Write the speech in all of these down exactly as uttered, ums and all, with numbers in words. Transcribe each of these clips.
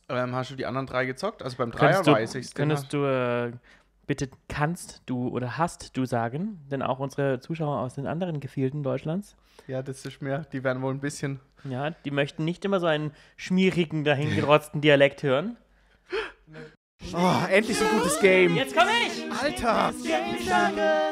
Ähm, hast du die anderen drei gezockt? Also beim Dreier du, weiß ich's. Könntest du, äh, bitte kannst du oder hast du sagen, denn auch unsere Zuschauer aus den anderen Gefilden Deutschlands. Ja, das ist mir, die werden wohl ein bisschen... Ja, die möchten nicht immer so einen schmierigen, dahingerotzten Dialekt hören. Oh, endlich so ein gutes Game. Jetzt komm ich! Alter! Game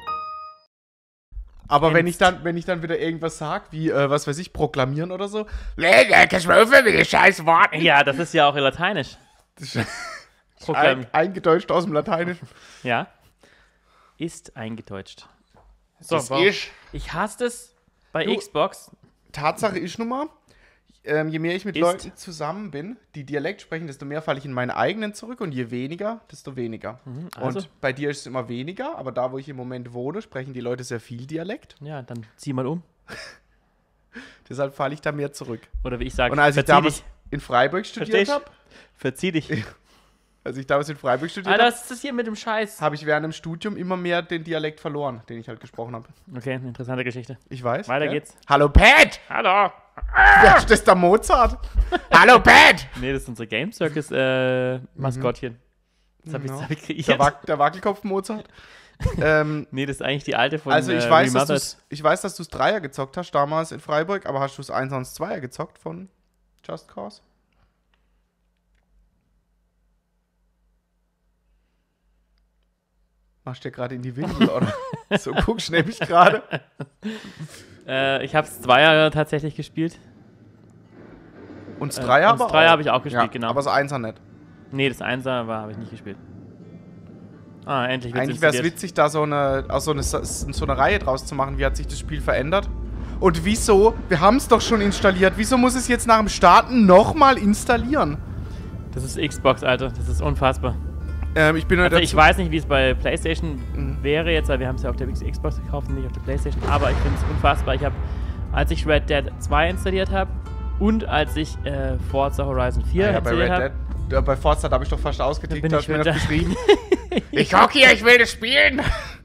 Aber wenn ich dann, wenn ich dann wieder irgendwas sag, wie, äh, was weiß ich, proklamieren oder so. Scheiß Wort. Ja, das ist ja auch Lateinisch. Das ist Proklam ein, eingedeutscht aus dem Lateinischen. Ja. Ist eingedeutscht. So, Das wow. ist, Ich hasse es bei Du- Xbox. Tatsache ist nun mal, ähm, je mehr ich mit Ist- Leuten zusammen bin, die Dialekt sprechen, desto mehr falle ich in meine eigenen zurück und je weniger, desto weniger. also? Und bei dir ist es immer weniger, aber da, wo ich im Moment wohne, sprechen die Leute sehr viel Dialekt. Ja, dann zieh mal um. Deshalb falle ich da mehr zurück. Oder wie ich sage, Und als ich verzieh damals dich. in Freiburg studiert Verstehst? habe, Verzieh dich. als ich damals in Freiburg studiert Alter, habe, was ist das hier mit dem Scheiß? habe ich während dem Studium immer mehr den Dialekt verloren, den ich halt gesprochen habe. Okay, interessante Geschichte. Ich weiß. Weiter gell? geht's. Hallo Pat! Hallo! Wer ist das, der Mozart? Hallo Pat! Nee, das ist unsere Game Circus äh, Maskottchen. Das habe ich, das hab ich kreiert. Der, Wac der Wackelkopf Mozart. ähm, Nee, das ist eigentlich die alte von also ich äh, weiß, dass Remothered. du's, ich weiß, dass du es Dreier gezockt hast damals in Freiburg, aber hast du es Eins und Zweier gezockt von Just Cause? Machst du dir gerade in die Windel, oder? So guckst du nämlich gerade. Äh, ich habe es zwei Jahre tatsächlich gespielt. Und das Äh, Dreier und das aber Dreier auch. habe ich auch gespielt, Ja, genau. aber das Einser nicht. Nee, das Einser war habe ich nicht gespielt. Ah, endlich wird's Eigentlich wäre es installiert. witzig, da so eine, auch so, eine, so eine Reihe draus zu machen. Wie hat sich das Spiel verändert? Und wieso? Wir haben es doch schon installiert. Wieso muss es jetzt nach dem Starten nochmal installieren? Das ist Xbox, Alter. Das ist unfassbar. Ähm, ich bin nur Also dazu- ich weiß nicht, wie es bei PlayStation Mhm. wäre jetzt, weil wir haben es ja auf der Xbox gekauft und nicht auf der PlayStation. Aber ich finde es unfassbar. Ich habe, als ich Red Dead zwei installiert habe und als ich äh, Forza Horizon vier ja, ja, bei installiert Red habe, Dead, ja, bei Forza, da habe ich doch fast ausgetickt, bin da ich hast du mir mit noch da- geschrieben. Ich hock hier, ich will das spielen.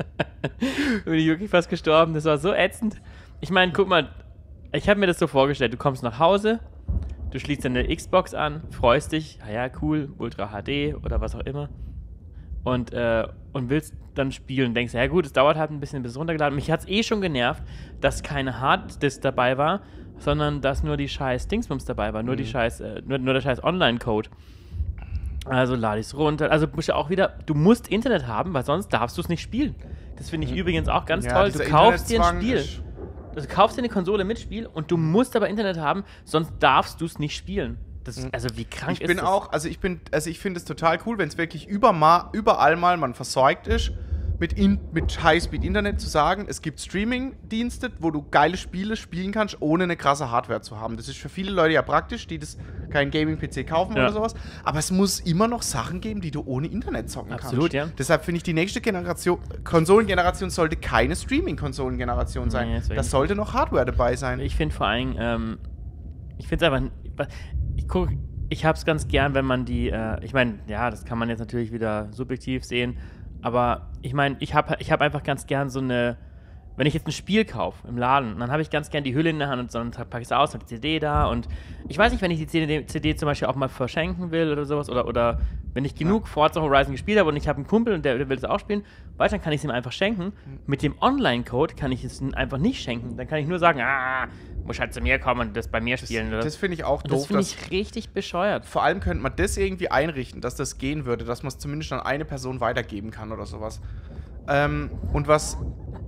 bin ich wirklich fast gestorben. Das war so ätzend. Ich meine, guck mal, ich habe mir das so vorgestellt. Du kommst nach Hause, du schließt deine Xbox an, freust dich, ah ja, cool, Ultra H D oder was auch immer. Und, äh, und willst dann spielen. Denkst, ja gut, es dauert halt ein bisschen, bis es runtergeladen. Mich hat es eh schon genervt, dass keine Harddisk dabei war, sondern dass nur die scheiß Dingsbums dabei war. Nur, die scheiß, äh, nur, nur der scheiß Online-Code. Also lade ich es runter. Also musst du auch wieder, du musst Internet haben, weil sonst darfst du es nicht spielen. Das finde ich übrigens auch ganz Ja, toll. Du dieser kaufst dir ein Internetswang Spiel. ist- Also, du kaufst dir eine Konsole mit Spiel und du musst aber Internet haben, sonst darfst du es nicht spielen. Das, also wie krank Ich ist bin das? auch, also ich bin, also ich finde es total cool, wenn es wirklich überma überall mal man versorgt ist, mit, in, mit Highspeed-Internet zu sagen, es gibt Streaming-Dienste, wo du geile Spiele spielen kannst, ohne eine krasse Hardware zu haben. Das ist für viele Leute ja praktisch, die das keinen Gaming-P C kaufen Ja. oder sowas. Aber es muss immer noch Sachen geben, die du ohne Internet zocken Absolut, kannst. ja. Deshalb finde ich, die nächste Generation, Konsolengeneration sollte keine Streaming-Konsolengeneration sein. Nee, deswegen. da sollte noch Hardware dabei sein. Ich finde vor allem, ähm, ich finde es einfach, ich guck, ich habe es ganz gern, wenn man die, äh, ich meine, ja, das kann man jetzt natürlich wieder subjektiv sehen, aber ich meine, ich habe ich hab einfach ganz gern so eine, wenn ich jetzt ein Spiel kaufe im Laden, dann habe ich ganz gern die Hülle in der Hand und dann packe ich es aus, habe die C D da und ich weiß nicht, wenn ich die C D, C D zum Beispiel auch mal verschenken will oder sowas oder, oder wenn ich genug Forza Horizon gespielt habe und ich habe einen Kumpel und der, der will das auch spielen, weil dann kann ich es ihm einfach schenken. Mit dem Online-Code kann ich es ihm einfach nicht schenken. Dann kann ich nur sagen, ah, muss halt zu mir kommen und das bei mir spielen. Das, oder? das finde ich auch Und doof. das finde dass- ich richtig bescheuert. Vor allem könnte man das irgendwie einrichten, dass das gehen würde, dass man es zumindest an eine Person weitergeben kann oder sowas. Ähm, und was...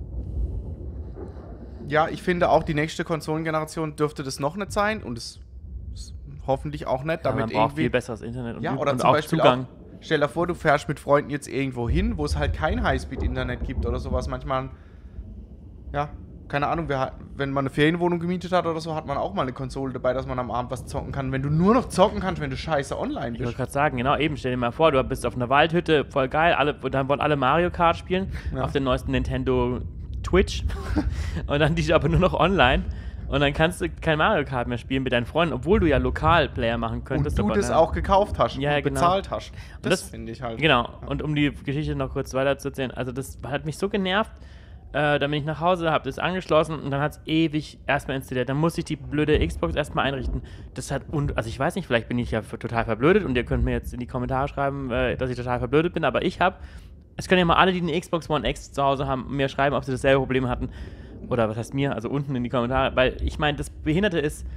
Ja, ich finde auch, die nächste Konsolengeneration dürfte das noch nicht sein und es ist hoffentlich auch nicht, Ja, damit man braucht irgendwie... viel besseres Internet und, ja, und oder zum auch Beispiel Zugang. auch, stell dir vor, du fährst mit Freunden jetzt irgendwo hin, wo es halt kein Highspeed-Internet gibt oder sowas. Manchmal, ja, keine Ahnung, wer, hat- wenn man eine Ferienwohnung gemietet hat oder so, hat man auch mal eine Konsole dabei, dass man am Abend was zocken kann. Wenn du nur noch zocken kannst, wenn du scheiße online Ich wollte bist. gerade sagen, genau, eben, stell dir mal vor, du bist auf einer Waldhütte, voll geil, alle, dann wollen alle Mario Kart spielen, Ja. auf dem neuesten Nintendo Twitch und dann die aber nur noch online und dann kannst du kein Mario Kart mehr spielen mit deinen Freunden, obwohl du ja Lokal-Player machen Und könntest. du aber, das ne? auch gekauft hast Ja, und genau. bezahlt hast. Das, das- finde ich halt. Genau, und um die Geschichte noch kurz weiter zu erzählen, also das hat mich so genervt, Äh, dann bin ich nach Hause, habe das angeschlossen und dann hat es ewig erstmal installiert. Dann musste ich die blöde Xbox erstmal einrichten. Das hat, und, also ich weiß nicht, vielleicht bin ich ja total verblödet und ihr könnt mir jetzt in die Kommentare schreiben, äh, dass ich total verblödet bin, aber ich habe, es können ja mal alle, die eine Xbox One X zu Hause haben, mir schreiben, ob sie dasselbe Problem hatten. Oder was heißt mir, also unten in die Kommentare, weil ich meine, das Behinderte ist,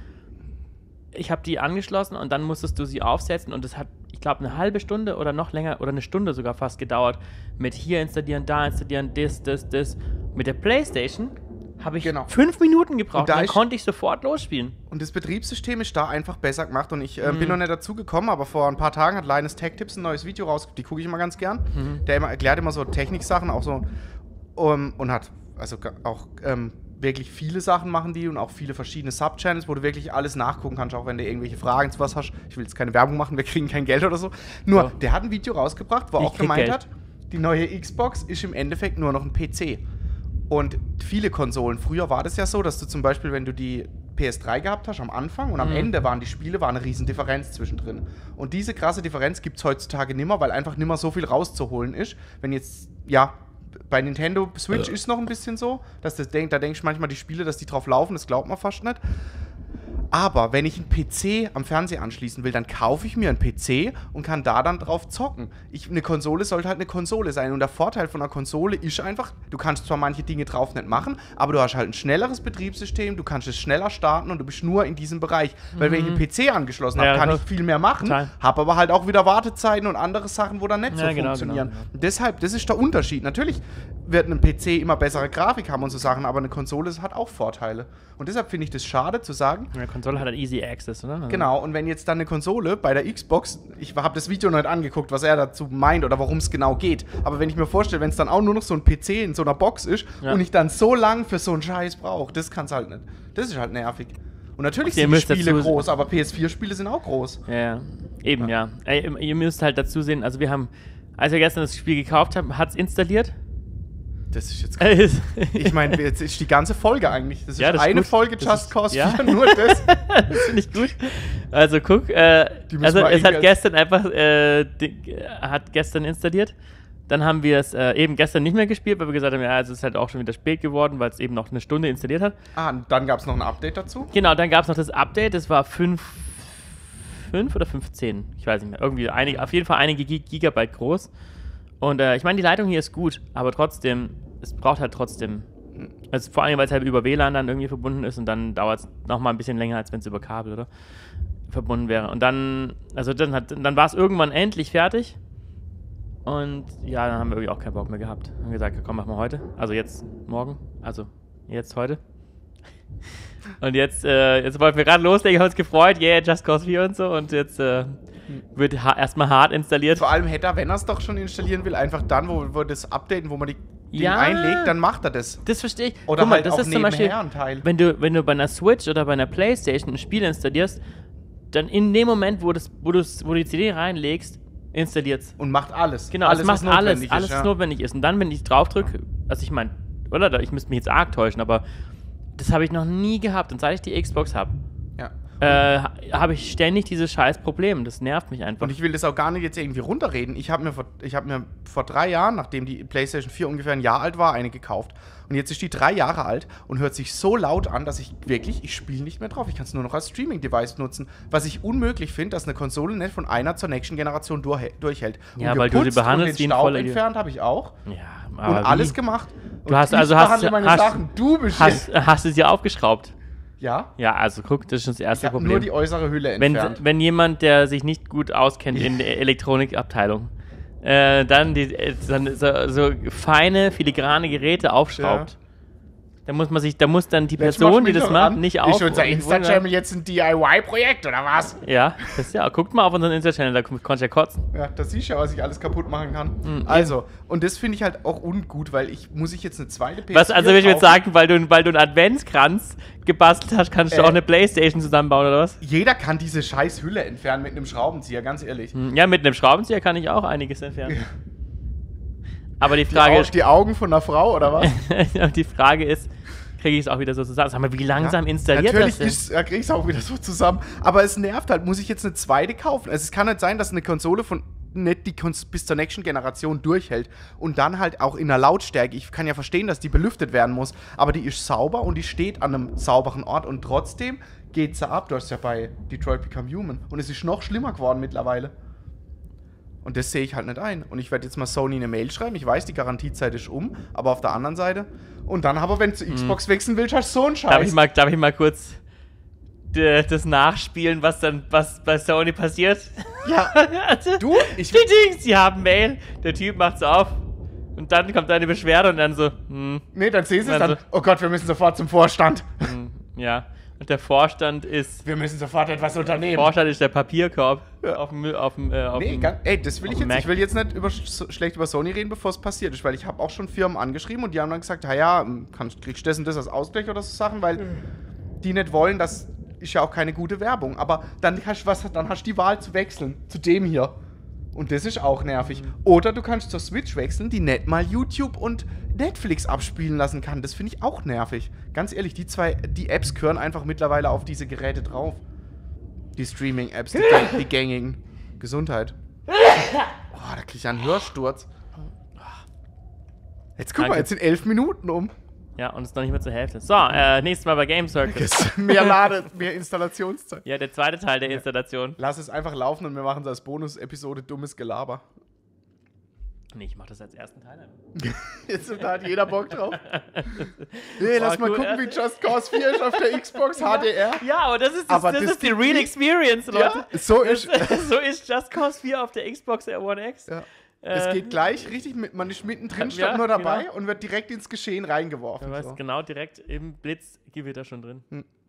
ich habe die angeschlossen und dann musstest du sie aufsetzen und das hat, ich glaube, eine halbe Stunde oder noch länger oder eine Stunde sogar fast gedauert mit hier installieren, da installieren, das, das, das. Mit der PlayStation habe ich genau. fünf Minuten gebraucht und, da und dann konnte ich sofort losspielen. Und das Betriebssystem ist da einfach besser gemacht und ich äh, mhm. bin noch nicht dazu gekommen, aber vor ein paar Tagen hat Linus Tech Tips ein neues Video rausgebracht, die gucke ich immer ganz gern. Mhm. Der immer, erklärt immer so Techniksachen auch so um, und hat also auch ähm, wirklich viele Sachen machen die und auch viele verschiedene Subchannels, wo du wirklich alles nachgucken kannst, auch wenn du irgendwelche Fragen zu was hast. Ich will jetzt keine Werbung machen, wir kriegen kein Geld oder so. Nur, so. Der hat ein Video rausgebracht, wo er auch gemeint Geld. hat, die neue Xbox ist im Endeffekt nur noch ein P C. Und viele Konsolen, früher war das ja so, dass du zum Beispiel, wenn du die P S drei gehabt hast am Anfang und am mhm. Ende waren die Spiele, war eine riesen Differenz zwischendrin. Und diese krasse Differenz gibt es heutzutage nimmer, weil einfach nimmer so viel rauszuholen ist. Wenn jetzt, ja, bei Nintendo Switch ja. ist es noch ein bisschen so, dass das denk, da denke ich manchmal, die Spiele, dass die drauf laufen, das glaubt man fast nicht. Aber wenn ich einen P C am Fernseher anschließen will, dann kaufe ich mir einen P C und kann da dann drauf zocken. Ich, eine Konsole sollte halt eine Konsole sein. Und der Vorteil von einer Konsole ist einfach, du kannst zwar manche Dinge drauf nicht machen, aber du hast halt ein schnelleres Betriebssystem, du kannst es schneller starten und du bist nur in diesem Bereich. Mhm. Weil wenn ich einen P C angeschlossen habe, ja, kann ich viel mehr machen, habe aber halt auch wieder Wartezeiten und andere Sachen, wo dann nicht ja, so genau, funktionieren. Genau, genau. Und deshalb, das ist der Unterschied. Natürlich wird ein P C immer bessere Grafik haben und so Sachen, aber eine Konsole hat auch Vorteile. Und deshalb finde ich das schade zu sagen. Eine Konsole hat halt Easy Access, oder? Also genau, und wenn jetzt dann eine Konsole bei der Xbox, ich habe das Video noch nicht angeguckt, was er dazu meint oder worum es genau geht, aber wenn ich mir vorstelle, wenn es dann auch nur noch so ein P C in so einer Box ist ja. und ich dann so lang für so einen Scheiß brauche, das kann es halt nicht. Das ist halt nervig. Und natürlich sind die Spiele groß, aber P S vier Spiele sind auch groß. Ja, ja. Eben, ja. ja. Ey, ihr müsst halt dazu sehen, also wir haben, als wir gestern das Spiel gekauft haben, hat es installiert. Das ist jetzt krass. Ich meine, jetzt ist die ganze Folge eigentlich. Das ist ja, das eine ist Folge das Just ist, Cause ja. vier, nur das. Das finde ich gut. Also guck, äh, also es hat gestern einfach, äh, die, hat gestern installiert. Dann haben wir es äh, eben gestern nicht mehr gespielt, weil wir gesagt haben, ja, es ist halt auch schon wieder spät geworden, weil es eben noch eine Stunde installiert hat. Ah, und dann gab es noch ein Update dazu? Genau, dann gab es noch das Update, das war fünf oder fünfzehn, ich weiß nicht mehr. Irgendwie einige, auf jeden Fall einige Gigabyte groß. Und äh, ich meine, die Leitung hier ist gut, aber trotzdem, es braucht halt trotzdem, also vor allem, weil es halt über W L A N dann irgendwie verbunden ist und dann dauert es nochmal ein bisschen länger, als wenn es über Kabel, oder? Verbunden wäre. Und dann, also dann, hat, dann war es irgendwann endlich fertig und ja, dann haben wir irgendwie auch keinen Bock mehr gehabt. Wir haben gesagt, komm, machen wir heute, also jetzt morgen, also jetzt heute. Und jetzt, äh, jetzt wollten wir gerade loslegen, haben uns gefreut, yeah, Just Cause vier und so und jetzt, äh, wird ha erstmal hart installiert. Vor allem hätte er, wenn er es doch schon installieren will, einfach dann, wo wir das updaten, wo man die Dinge ja, einlegt, dann macht er das. Das verstehe ich. Oder Guck mal, halt das auch ist zum Beispiel, ein Teil. Wenn du, wenn du bei einer Switch oder bei einer Playstation ein Spiel installierst, dann in dem Moment, wo, das, wo, wo du die C D reinlegst, installiert es. Und macht alles. Genau, alles, es macht alles, ist, alles, ja. was notwendig ist. Und dann, wenn ich drauf drücke, also ich meine, oder? Ich müsste mich jetzt arg täuschen, aber das habe ich noch nie gehabt. Und seit ich die Xbox habe, ja. Äh, habe ich ständig dieses scheiß Problem. Das nervt mich einfach. Und ich will das auch gar nicht jetzt irgendwie runterreden. Ich habe mir, vor, hab mir vor drei Jahren, nachdem die PlayStation vier ungefähr ein Jahr alt war, eine gekauft. Und jetzt ist die drei Jahre alt und hört sich so laut an, dass ich wirklich, ich spiele nicht mehr drauf. Ich kann es nur noch als Streaming-Device nutzen. Was ich unmöglich finde, dass eine Konsole nicht von einer zur nächsten Generation durch, durchhält. Ja, und weil du sie behandelst wie ein Staub entfernt habe ich auch. Ja, aber und alles wie? gemacht. Du hast also hast, meine hast, Sachen. Du bist hast, hast du sie aufgeschraubt? Ja. Ja, also guck, das ist schon das erste ich Problem. nur die äußere Hülle entfernt. Wenn, wenn jemand, der sich nicht gut auskennt in der Elektronikabteilung, äh, dann, die, dann so, so feine, filigrane Geräte aufschraubt, ja. Da muss man sich, da muss dann die Person, die das macht, nicht auf. Ist unser Insta-Channel jetzt ein D I Y-Projekt, oder was? Ja, das ist ja. Guckt mal auf unseren Insta-Channel, da konntest du ja kotzen. Ja, da siehst du ja, was ich alles kaputt machen kann. Mhm. Also, und das finde ich halt auch ungut, weil ich, muss ich jetzt eine zweite P S vier Was, also will ich jetzt sagen, weil du, weil du einen Adventskranz gebastelt hast, kannst du äh, auch eine Playstation zusammenbauen, oder was? Jeder kann diese scheiß Hülle entfernen mit einem Schraubenzieher, ganz ehrlich. Ja, mit einem Schraubenzieher kann ich auch einiges entfernen. Ja. Aber die Frage die ist... Die Augen von einer Frau, oder was? Die Frage ist... kriege ich es auch wieder so zusammen. Sag mal, wie langsam ja, installiert natürlich das denn? Natürlich kriege ich es auch wieder so zusammen. Aber es nervt halt. Muss ich jetzt eine zweite kaufen? Also es kann nicht sein, dass eine Konsole von nicht die Kons- bis zur nächsten Generation durchhält. Und dann halt auch in der Lautstärke. Ich kann ja verstehen, dass die belüftet werden muss, aber die ist sauber und die steht an einem sauberen Ort und trotzdem geht sie ab. Du hast ja bei Detroit Become Human und es ist noch schlimmer geworden mittlerweile. Und das sehe ich halt nicht ein. Und ich werde jetzt mal Sony eine Mail schreiben. Ich weiß, die Garantiezeit ist um, aber auf der anderen Seite. Und dann aber, wenn du zu Xbox mhm. wechseln willst, hast du so einen Scheiß. Darf ich mal, darf ich mal kurz d- das nachspielen, was dann was bei Sony passiert? Ja. also, du? Ich... Die Dings, sie haben Mail, der Typ macht's auf. Und dann kommt eine Beschwerde und dann so, hm. Nee, dann sehen sie es dann. so, Oh Gott, wir müssen sofort zum Vorstand. Hm, ja. Und der Vorstand ist... Wir müssen sofort etwas unternehmen. Der Vorstand ist der Papierkorb ja. auf dem... Auf dem, äh, auf nee, dem, ganz, ey, das will ich jetzt... Mac. Ich will jetzt nicht über, so, schlecht über Sony reden, bevor es passiert ist, weil ich habe auch schon Firmen angeschrieben und die haben dann gesagt, ja, ja, kannst, kriegst du das und das als Ausgleich oder so Sachen, weil mhm. die nicht wollen, das ist ja auch keine gute Werbung. Aber dann hast, was, dann hast du die Wahl zu wechseln, zu dem hier. Und das ist auch nervig. Mhm. Oder du kannst zur Switch wechseln, die nicht mal YouTube und Netflix abspielen lassen kann. Das finde ich auch nervig. Ganz ehrlich, die zwei, die Apps gehören einfach mittlerweile auf diese Geräte drauf. Die Streaming-Apps, die, die gängigen. Gesundheit. Oh, da krieg ich einen Hörsturz. Jetzt guck Danke. mal, jetzt sind elf Minuten um. Ja, und es ist noch nicht mehr zur Hälfte. So, äh, nächstes Mal bei Game Circus. mehr Lade, mehr Installationszeit. Ja, der zweite Teil der Installation. Lass es einfach laufen und wir machen es als Bonus-Episode dummes Gelaber. Nee, ich mach das als ersten Teil. Jetzt da hat jeder Bock drauf. Nee, lass mal gucken, wie Just Cause vier ist auf der Xbox H D R. Ja, aber das ist, das, aber das, das ist die Real Experience, Leute. Ja, so, ist, so ist Just Cause vier auf der Xbox One X. Ja. Äh, es geht gleich richtig, mit, man ist mittendrin, ja, statt nur dabei genau. und wird direkt ins Geschehen reingeworfen. Du weißt so. genau, direkt im Blitzgewitter schon drin. Hm.